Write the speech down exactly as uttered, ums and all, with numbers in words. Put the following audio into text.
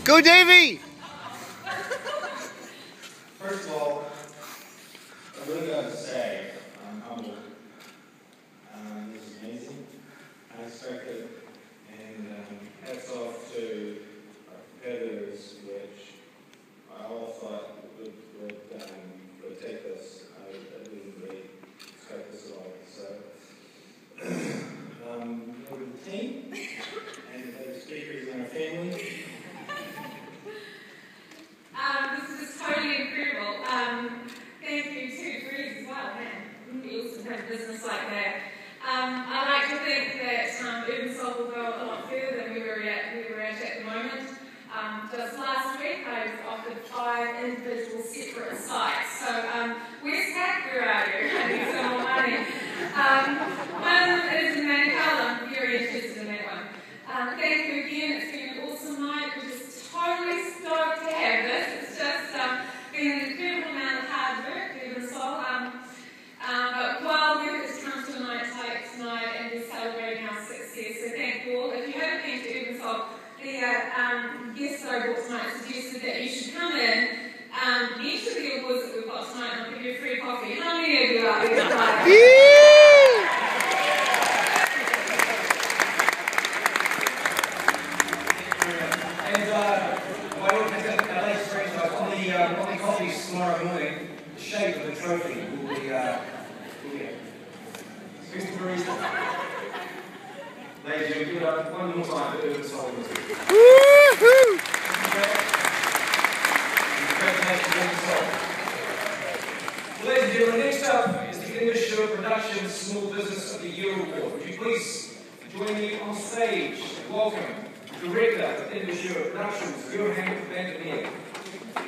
Go, Davey! First of all, I really got to say, I'm humbled. Um, this is amazing, unexpected, and um, hats off to our competitors, which I all thought would, would, um, would take this. I, I didn't really expect this at all. So, um, over the team and the speakers in our family. Um, this is totally incredible. Um, thank you to Breeze as well, man. We also have a business like that. Um, I like to think that um, Urbansol will go a lot further than we were at, we were at at the moment. Um, just last week, I was offered five individual separate sites. So, um, where's Pat? Where are you? I need some more money. Um, one of them is in Manukau. I'm very interested in that one. Um, thank you again. It's been an awesome night. We're just totally stoked to have this. It's just um, been an incredible amount of hard work, Urbansol. Um, um, but while work has come to a night like tonight and we're celebrating our success, so thank you all. If you haven't been to Urbansol, the uh, um, guest that I brought tonight suggested that you should come in, um, each of the awards that we've got tonight, and I'll give you a free coffee. How many of you are here? And uh, my own L A Springs, on the, uh, on the coffees tomorrow morning, the shape of the trophy will be, uh, will be Mister Barista. Ladies and gentlemen, give it up one more time for Urbansol. Woohoo! Congratulations, Urbansol. Ladies and gentlemen, next up is the English Show Productions Small Business of the Year Award. Would you please join me on stage and welcome Director of English Show Productions, Johan van der Meer.